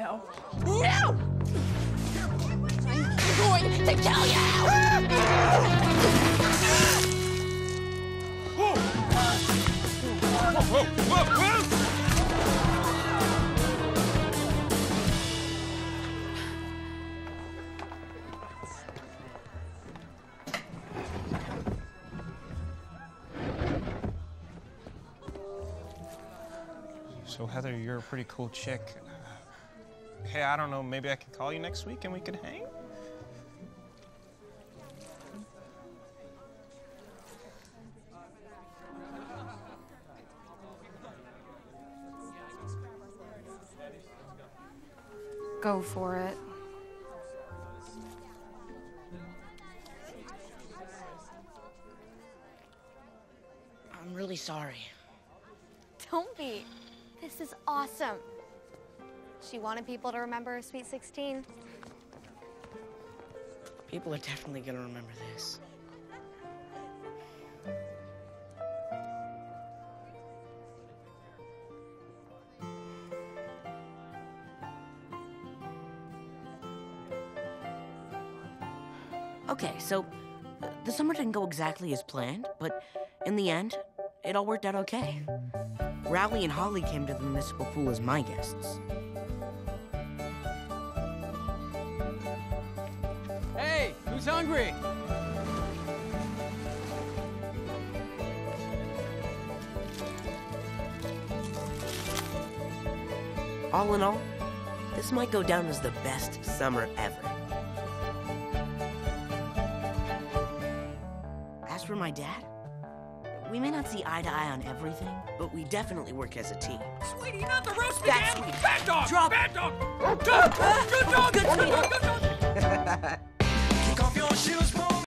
No. No! I'm going to kill you! Whoa! Whoa! Whoa! Whoa! So, Heather, you're a pretty cool chick. Hey, I don't know, maybe I could call you next week and we could hang? Go for it. I'm really sorry. Don't be. This is awesome. She wanted people to remember her Sweet 16. People are definitely gonna remember this. Okay, so the summer didn't go exactly as planned, but in the end, it all worked out okay. Rowley and Holly came to the municipal pool as my guests. Hey, who's hungry? All in all, this might go down as the best summer ever. As for my dad, we may not see eye to eye on everything, but we definitely work as a team. Sweetie, not the roast That's again! sweet. Bad dog! Drop. Bad dog! Good dog! Good sweetie.